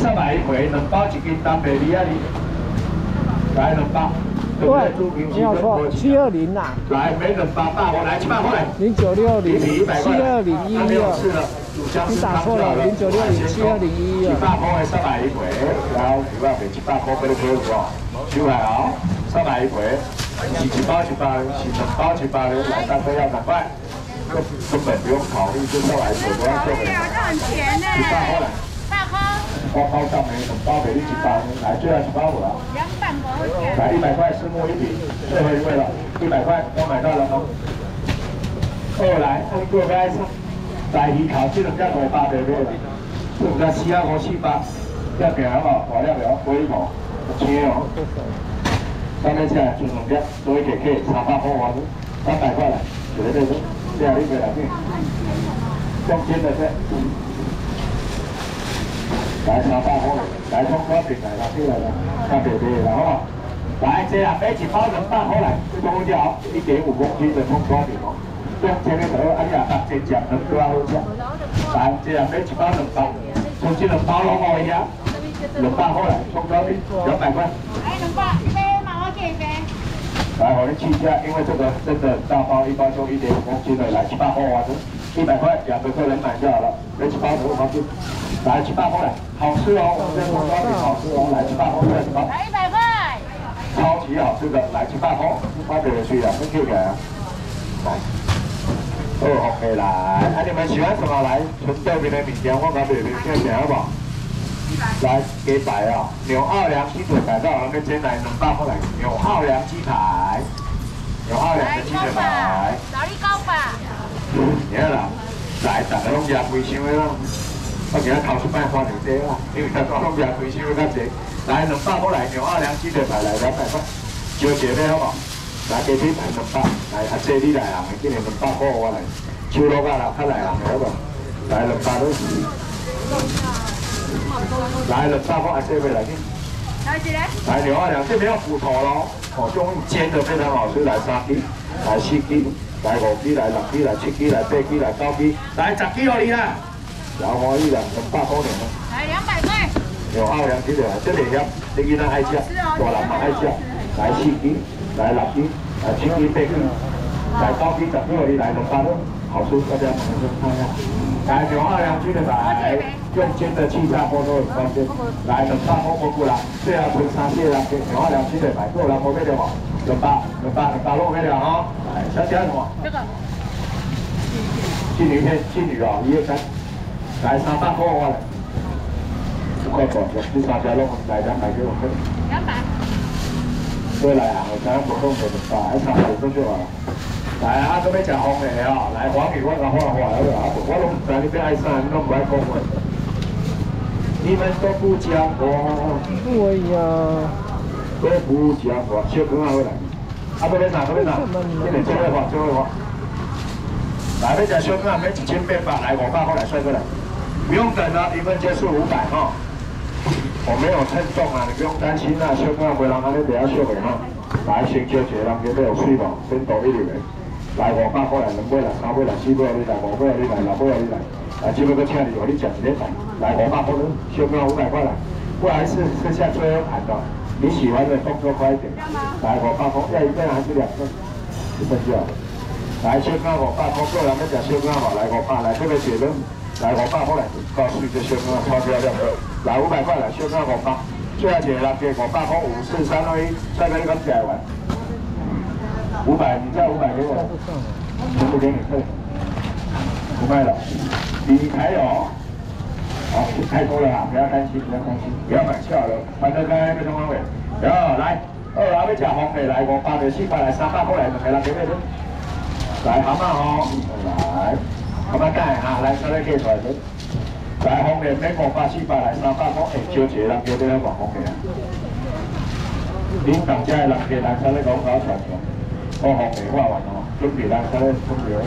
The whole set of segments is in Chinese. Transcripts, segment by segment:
300一回，2包1斤，单北米啊哩，来2包。 对，没有错，720呐。 来，每人8包，我来700块。 0960 72011。你打错了，0960 72011。 700块的300一回，然后200块700块俾你俾我，收来哦，300一回，是1包1包，是2包1包的，来3份要2块，根本不用考虑，就上来手都要做的。 好像很甜呢。 700块来。 大颗。 我包上没2包给你1包，来最后1包我了。来100块，拭目以待，最后一位了，100块都买到了吗？来，你过来上，来鱼头这2只500块买了，这2只4548，这平好无？大了了，龟毛，青哦。上面这就2只，做一个300块完，300块来，绝对是，这样你过来去，中间的这。 来300块，来葱花饼来了，出来了，看别别了好不好？来，这样买1包200块来，这中条1.5公斤的葱花饼哦，中前面头哎呀，大只酱能多好吃。来，这样买1包200，中间2包拢好一样，200块来，葱花饼200块。 哎，2包一杯嘛，我给一杯。 来，我们去一下，因为这个真的大包，1包就1.5公斤的，来700块完成，100块2个客人买就好了，买1包2公斤。 来700块来，好吃哦！我们这葱花饼好吃哦，来700块1包。 来100块。 超级好吃的，来700块，花别人去了，跟 Q 起来啊！来，OK 来，你们喜欢什么来？纯豆皮的米浆，我把别人看起来好不好？来，给摆啊！牛奥良鸡腿摆到我们先来200块来，牛奥良鸡排，牛奥良的鸡腿排。 找你高吧。 你看啦，来，大家拢吃贵香的啦。 我今日头一摆看到这啦，因为大家拢吃贵香的较济。来200块来，牛奥良鸡腿排来200块，招姐妹好不好？来鸡腿排200，来阿姐你来人的，今年200块我来，手落甲啦，较来人的好不好？来200块。来200块阿姐妹来去。 来一个。 来牛奥良这边要骨头咯，哦，用煎的非常好吃，来3支，来4支，来5支，来6支，来7支，来8支，来9支，来10支哦你啦。 小花一两200块钱， 来200块。 有奥良鸡腿，这里要你囡仔爱吃，大人嘛爱吃，来4支，来6支，来7支、8支，来9支、10支，你来200块，好吃，大家马上看一下。来牛奥良鸡腿排，用煎的气炸锅都很方便。来200块不过啦，最后剩3些人给牛奥良鸡腿排，够人无买了无？200落买了哈。来，小姐什么？这个。妓女片，妓女哦，1、2、3。 来300块我来，1块半，你3家拢来200给我分。200。对来啊，我刚刚不动手200，还差5分就好了。来啊，准备吃红的哦，来黄鱼我甲画好不好？我拢唔知你要爱啥，你拢不爱讲话。你们都不讲话。 对呀。 都不讲话，小哥啊回来。啊，准备啥？准备啥？今年最会画，最会画。来，要吃小哥啊，买1800，来500块来，帅哥来。 不用等了，1分结束500哈。我没有称重啊，你不用担心啦，小哥袂人安尼袂晓俗的哈。来，先叫一个人叫要有水无，先倒1入的。来500块来，2尾来，3尾来，4尾你来，5尾你来，6尾你来。来，这边搁请你，我你讲一个来。来500块，小哥500块来。不好意思，剩下最后盘的，你喜欢的动作快一点。来500块，要1份还是2份？1份就好。来，小哥500块，个人要吃小哥嘛，来500，来这个写的。 来500块来，告诉这小哥超漂亮的。来500块来，小哥500，最后一个人给500块，5、4、3、2、1，帅哥你敢改完？500，你再500给我，全部给你退，不卖了。你还有，好，太多了啊，不要担心，不要担心，不要买笑了，反正刚才被中方伟，然后来，2要吃红的，来500的400来300块来，2个人给咩的？来蛤蟆哦，来。 咁啊，梗係嚇，嚟收啲機台佢。嚟紅嘅咩500、400嚟300塊，招一個人叫你話紅嘅啊。點當真係人嘅嚟收啲廣告傳傳，我紅嘅畫完哦，準備嚟收啲空調。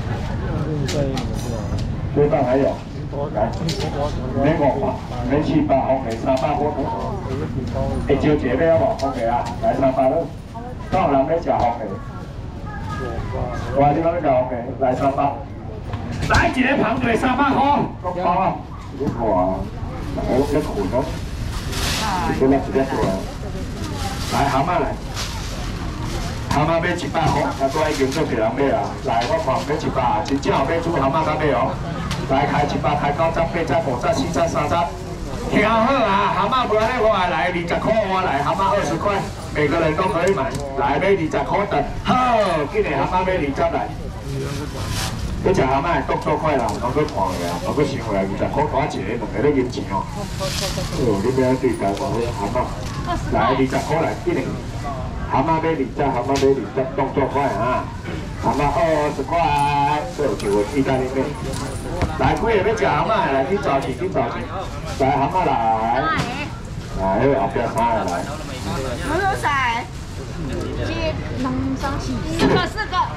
對方還有，來，咩500、咩400紅嘅300塊，招一個咩話紅嘅啊，嚟300咯。當人咩食紅嘅？我點解食紅嘅？嚟300。 來一個旁隊300塊，夠包啊！哇， 我在苦呢，这边直接过来。来蛤蟆来，蛤蟆买100块，啊，都已经做别人买啊。来，我看买100，真正有买煮蛤蟆敢买哦。来开100，开9折、8折、5折、4折、3折。听好啊，蛤蟆不然的话来20块我来，蛤蟆20块，每个人都可以买。来买20块的，好，今年蛤蟆买20来。你食蛤蟆剁做快啦，我去看个啊，我去想个20块大一个，两个咧银钱哦。哦，你要对家讲迄蛤蟆，来20块来，今年蛤蟆买20，蛤蟆买20，剁做快啊！蛤蟆20块，这就有意大利面。来，几个要食蛤蟆的来，去找钱，去找钱。来蛤蟆来，来，迄后壁3个来。 我有晒，接2、3、4个，4个，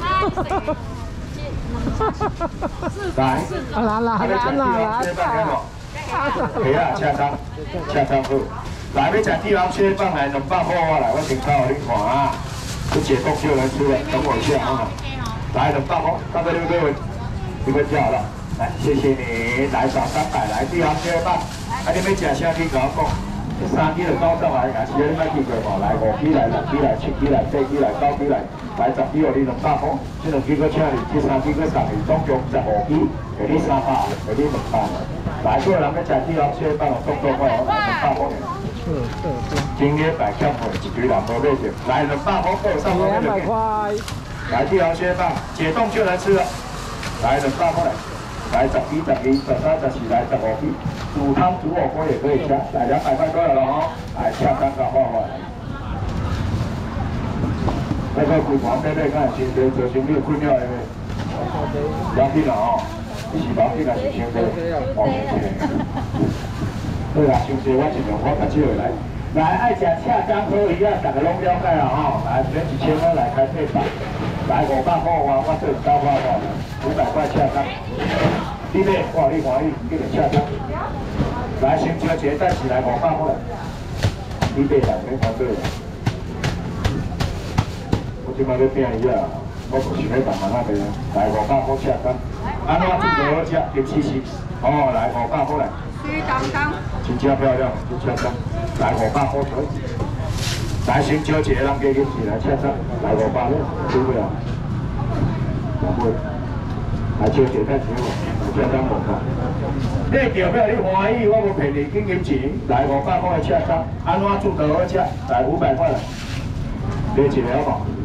来， 来， 对啊，车餐好。来，要食帝王蟹饭来200块我来，我先烤给你看啊。这解冻就能吃了，等我一下啊。来200块，大概6个位，你们叫了。来，谢谢你，来找300来帝王蟹饭。啊，你要食啥？你甲我讲。3支就搞上来，也是你莫记过无？来5支来6支来7支来8支来9支来，来10支互你200块，这2支搁请你，这3支搁送你，总共15支，给你300，给你200。来，所有人要食帝王蟹饭，动作快哦，200块。今天白欠货，一堆人无买着，来200块够上我们 200块。 来帝王蟹饭，解冻就来吃了，来200块来。来10支、12、13、14，来15支，煮汤煮火锅也可以吃。来200块都有了哦，来下单搞画画。那个规盘买看先做做生意困了的，要紧啦哦，你是要紧还是先做？哦，对啦，先做我尽量我较少会来。来，爱食赤江可以啊，大家拢了解啦吼。来，免1000块来开800，来500块我做9块500块赤江。你买，哇，你欢喜，你就赤江。来，先招一个暂时来500块。你买人免反对。我即摆要变伊啊，我就是要办慢仔卖啊。来500块赤江，安怎煮就好食，就试试。哦，来500块来。真正漂亮，就赤江。来500块可以。来，先招一个人加进去来赤江，来500块，对不啦？两杯。来招一个再请我，赤江500。你钓票你欢喜，我无骗你，紧金钱。来500块的赤江，安怎煮就好食？来500块来。买一个好无？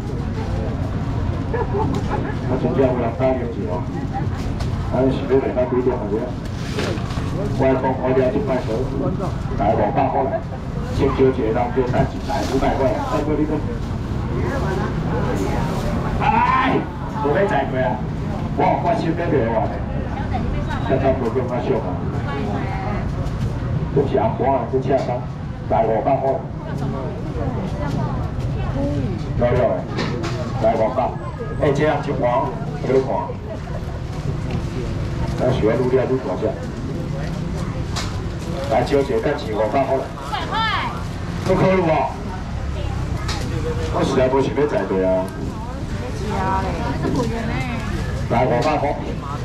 我真正有人打金钱哦，咱是要来到几点啊？我讲我了100块，来500块来。先招一个人叫单钱来500块，再过你个。哎，无要在过啊！我有关心要袂完的，恰恰无咁啊俗啊。这是红盘啊，这恰恰来500块。了了的，来500。哎，这样一盘给你看，咱喜欢愈了愈大只。来招一个单钱500块来。 500块。 不考虑哦。我实在无想要在地啊。来500块。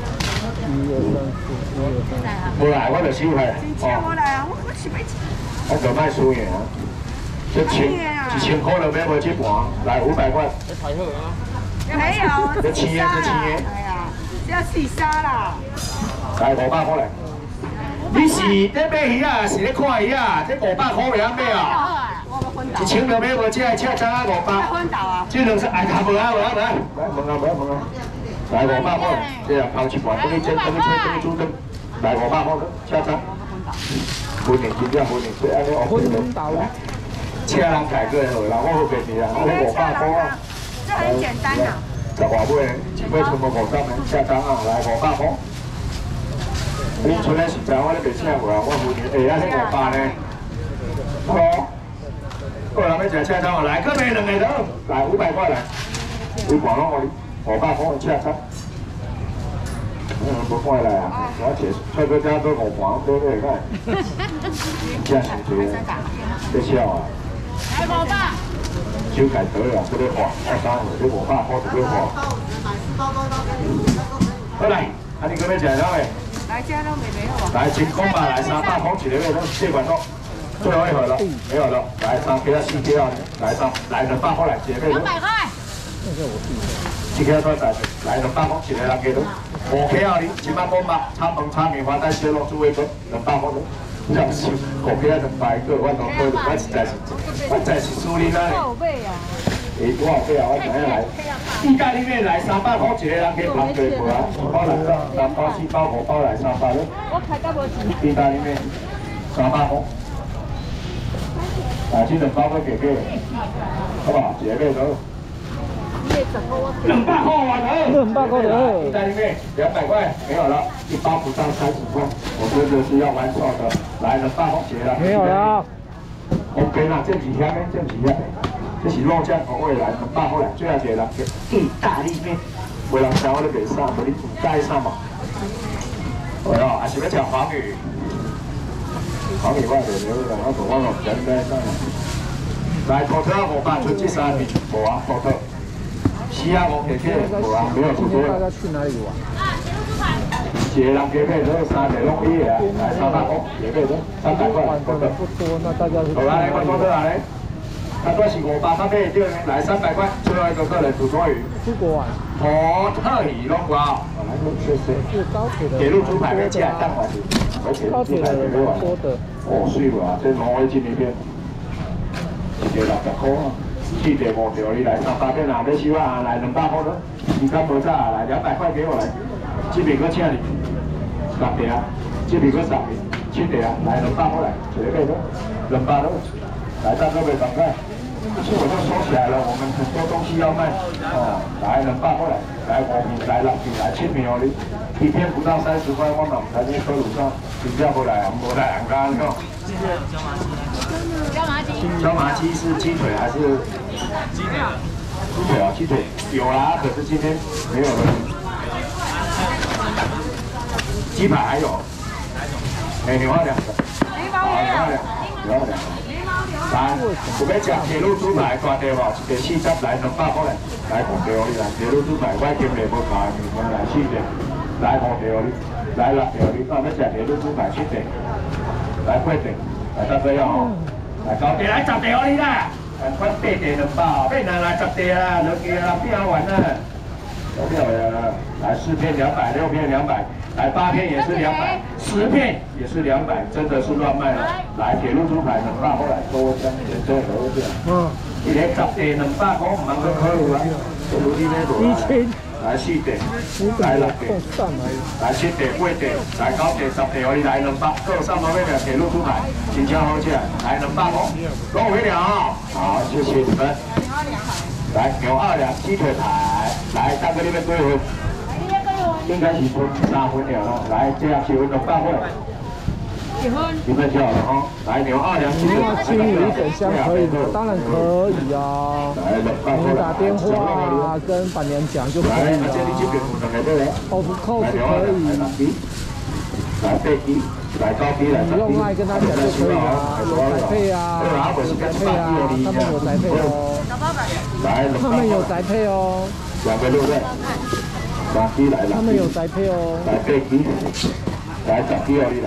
无来我就收下。 我来啊，我是要钱。 我就卖输赢啊。这1000块就买无这盘，来500块。 没有。 这青烟，这青烟。 哎呀，要自杀啦。 来500块来。你是在买鱼啊，是咧看鱼啊？这500块袂晓买啊？1000就买无这个赤章啊500。这2是哎呀，无啊无啊无啊，来问啊问啊。来500块，这样抛一盘，等你蒸，等你吹，等你煮蒸。来500块赤章。分年真正分年，这安尼哦。 昏倒。 请人改过好啦，我好便宜啊，安尼500块啊。 这很简单呐。 十外尾，一尾全部50的，赤章啊，来500块。你存的实在，我咧袂请无啊，我付你下仔咧500呢。好，个人要食赤章啊，来，搁买2个都，来500块来，规盘拢我500块赤章。无看来啊，我坐出去遮做5盘，对不对？真是多啊，在笑啊。 来500。 手改得了，这个画，23号，这500块这个画。好来，啊你搁要食啥个？ 来来，这都没有啊。 来，请空吧，来300空起来位都谢管动，最后一盒了，没有了，来3给他4给啊，来200空来姐妹。200 块。 4给再来200空起来啦，给都5K啊，你今晚讲吧，炒饭、炒面、花带小肉、猪尾骨200空都。真是5K啊200个，我同我实在是输你啦。 宝贝啊！ 多少倍啊？我等下来。意大利面来300块一个人给旁对无啊？包来3包、4包、5包来300咯。 我开到无钱。 意大利面300块。啊，这2包我给，好不好？一个都。200块完了。 200块了。 意大利面200块没有了，1包不到30块，我觉得是要玩耍的。来200块一个人。 没有了。 OK 啦，这几天呢，这几天。这是肉酱口味来，200块来，最后一个人叫意大利面，有人知我咧卖啥，无你唔知啥嘛？哦哟，还是要食黄鱼，黄鱼我袂了啦，我唔知你买啥。来，土特500，剩这3名，无啊，土特。西亚5给无啊，没有土特。 大家去哪里玩？ 一个人给配都3个拢一个啊，来300块，给配都300块，土特。 不多，那大家是。 好啦，你看土特啊嘞。他都是500，他可以对来300块，最后一个客人土托鱼。 出国玩。 土特鱼拢有啊，来谢谢。 是高铁的。 铁路猪排跟鸡蛋还是？ 高铁的多的。 哦，水啊，这挪威进那边，一个60块啊，气得无条你来300片啊，要收啊，来200块咯。时间无早啊，来200块给我来，这边搁请你10个啊，这边搁10个，7个啊，来200块来，一个咯，200咯，来3个袂赶快。其实我就说起来了，我们很多东西要卖哦，来200块来，来5片，来6片，来7片哦，你一片不到30块，我嘛唔知你科鲁上评价不来，无来人家讲。椒麻鸡是鸡腿还是？鸡腿啊，鸡腿有啦，可是今天没有了。鸡排还有，哎，牛二2个，好，牛二2个。来，我要吃铁路猪排，大地哦，一个40来200块来，来5条你来，铁路猪排我今日无加面粉来4条，来5条你，来6条你，我要吃铁路猪排7条，来8条，来大哥要哦，来9条来10条你啦，快8条200，别拿来10条啦，落去啦，不要玩啦，不要了，来4片200，6片200。来8片也是200，10片也是200，真的是乱卖了。来铁路猪排200块来，多香甜多好食。一个10块200块，唔通去考虑啊？考虑呢度来4块，来6块，来7块8块，来9块10块，你来200，各3毛钱铁路猪排，真正好吃。来200块，拢有了啊！好，谢谢你们。来牛2两鸡腿排，来大哥你们几份？应该是分3份了咯，来这样7份200块，你们就好了哈。来牛2两鸡腿， 清理等箱可以的，当然可以啊。你打电话跟板娘讲就可以了。扣是可以。 来8鸡，来9鸡，来10鸡。 你用爱跟他讲就可以了，有宅配啊，有宅配啊，他们有宅配哦。 来， 他们有宅配哦。 2个对不对？3鸡来了。 他们有宅配哦。 来8鸡，来10鸡哦，你来。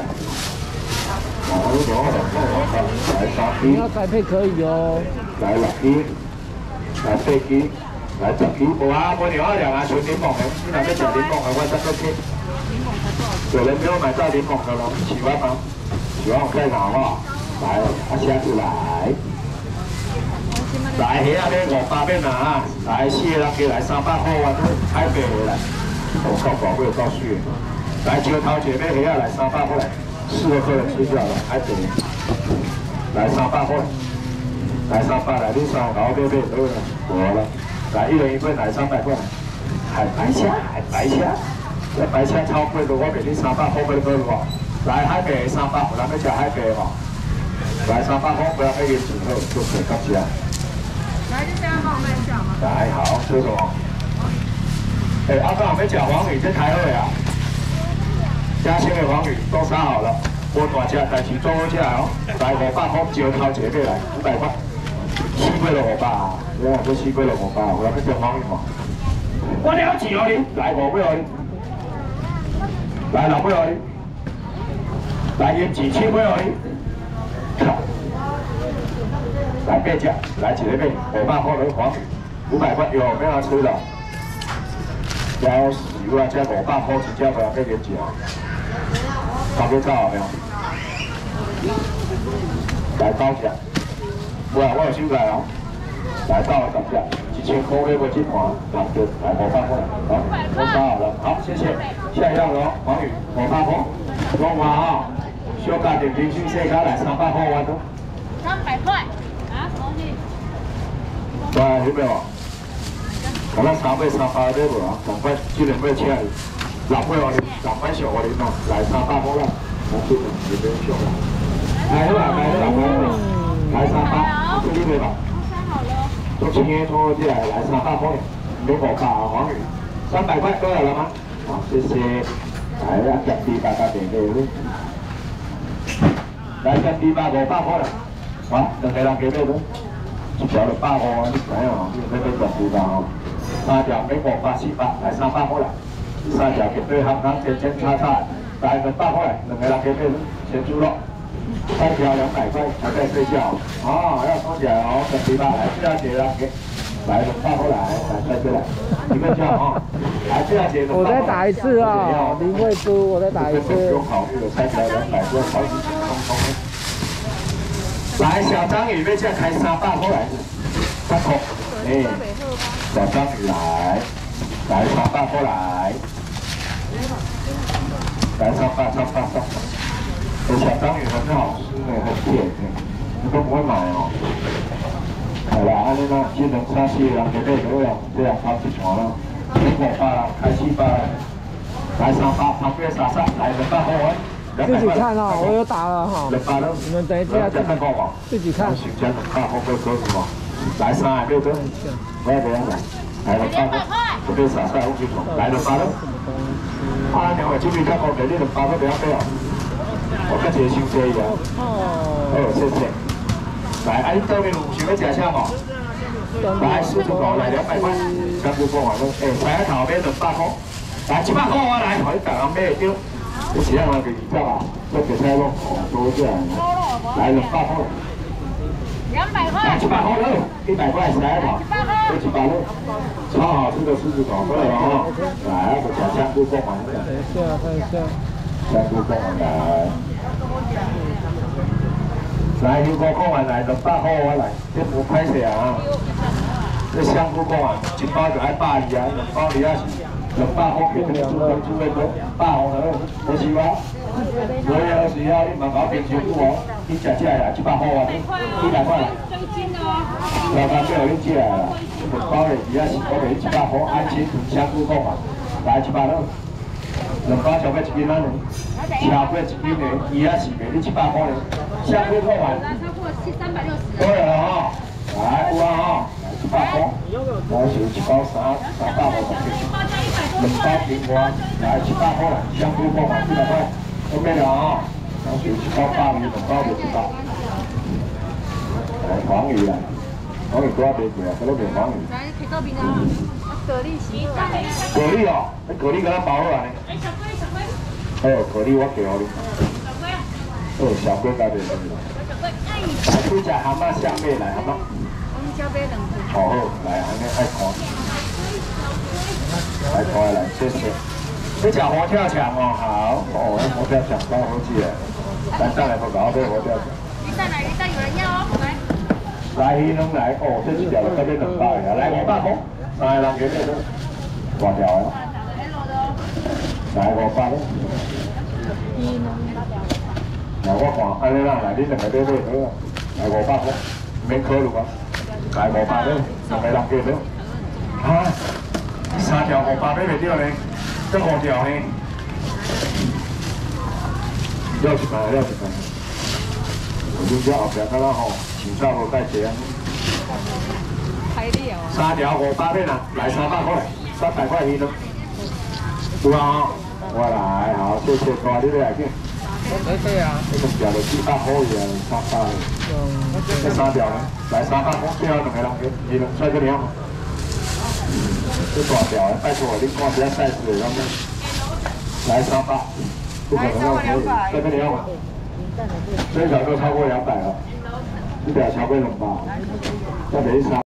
来3鸡。 你要宅配可以哦。 来6鸡，来8鸡，来10鸡。无啊，我牛2两啊，纯柠檬的，你若要吃柠檬的，我再给。有人没有买到柠檬的咯，喜欢吗？喜欢我再拿好不好？来，下次来。来，虾咧500片啊！来4个人加来300块，我海白回来。我靠，宝贝够水。来石头姐妹虾来300块，4个客人吃掉了，海白。来300块，来300来，你3个别都了，我了。来1人1份，来300块。海白虾，海白虾。这白虾超贵的，我给你300块不可以吧？来海白300，有人要吃海白嘛？来300块，不要那个纸后就可以感谢。 来就这样帮我们讲嘛。 来好，吃什么？哎，阿刚要吃黄鱼，这太好啊！嘉兴的黄鱼都杀好了，无大只，但是做好吃哦。来500块，石头一个来500块，4块就500啊！你看这4块就500，有人要吃黄鱼嘛？我了解哦你，来5块哦你。来6尾哦你， 来用几千块而已。来八只，来一个买500块的黄鱼，500块有没有要吃的？要死啊！这500块一只，不要给你吃。搞不走没有？来9只，我有收来哦。来到10只，1000块的我这盘，好的，来500块，好，我包好了，好，谢谢。下一样喽，黄鱼500块，讲话哈，小家庭平均身家来300块完咯。 300块。啊，黄鱼。 哇，有没有？可能3尾300的无啊，赶快这两尾车里，6尾我哋6尾上我哋喏，来300块啦，我这边这边上啦，来啦，来300，这里对吧？做青叶拖进来，来300块，没500啊，黄鱼，300块都有了吗？好，谢谢。来啊，夹地巴加点给你，来夹地巴500块啦，好，两个人给你咯，一条就100块，你知影哦，你要夹地巴哦。3条美国848，来300块来，3条绝对行行千千叉叉，来200块来，两个人给你先猪肉，3条200块，还在睡觉，哦，要收起来哦，夹地巴来，这样子啦，给，来200块来，来这来，你们叫哦，来这样子。 我再打一次啊，林慧珠，我再打一次。 不用考虑了，3条200，不要考虑通通。来，小章鱼被这开300块来，3块，哎。小章鱼来300块来300。小章鱼很好吃呢，很甜呢，你都不会买哦。好啦，安尼啦，只能3、4个人给买就了，这样跑一串啦，没500啦，开700啦，来300，旁边傻傻来200块。 自己看啊，我有打了哈。 你们等一下自己看。 先讲200块可以吗？来36个，我要这样来。来200块，这边傻傻50块，来200了。啊，两位这边较高点，你200块不要买哦。我较一个伤济呀。哦，谢谢。来，啊，你这边有想要吃啥无？来，45块，来200块，香菇锅完了。哎，菜头买200块，来700块我来，可以大人买得到。你是让人给20啊？这个菜咯，多这样。来200块。200块，来700块了，100块菜头，这100了，超好吃的狮子头，对了哈。来，我讲香菇锅完了。 等一下，看一下。 香菇锅完来。来，香菇锅完来200块我来，这不歹势啊。这香菇锅完1包就爱120啊，2包你也是200块给你煮的多，100块了，我是我。我有时候你嘛搞冰箱煮哦，你吃啦，700块啊，100块啦。老板叫你吃啦，2包的只要是我给你100块，安切炖香菇锅完，来700了。2包小买1斤仔呢，超过1斤的，伊也是卖你700块的，香菇锅完。对了哈，来有啊哈，来700块，我是1包350块，2包平瓜，来700块啦，香菇锅完100块。OK 了啊，然后1包鲅鱼，2包100。来黄鱼啦，黄鱼多少钱贵啊？这都卖黄鱼。来，睇嗰邊啊，蛤蜊是。蛤蜊哦，你蛤蜊给它包好啊？小龜。哦，蛤蜊我給你。哦，小龜加點嚟？來，這隻蛤蟆香味來蛤蟆。小貝2隻。好，來，安尼愛看。來過來，謝謝。你吃活跳墙哦，好，哦，活跳墙包好吃的，咱上来不搞这活跳墙。鱼蛋来，鱼蛋有人要哦，来。来，鱼能来，哦，这一条这边200的，来500块，3个人给你都，大条的。来500的。来我看，安尼啦，来你2个买好啊，来500块，免考虑啊，来500的，2个人给你。啊，3条500买袂到呢。这5条呢，要100，我就叫后边看到吼，前照无介济啊。3条500块啦，来300块，300块鱼呢？有啊，我来，好，谢谢，多你来见。对啊。这个条就700块呀，300。这3条呢，来300块，最后2个人给，你能帅个了。这大条的，拜托你看一下 size 的，来300，不可能要可以，这个你要吗？ 最少都超过200了，100超过200，再没差。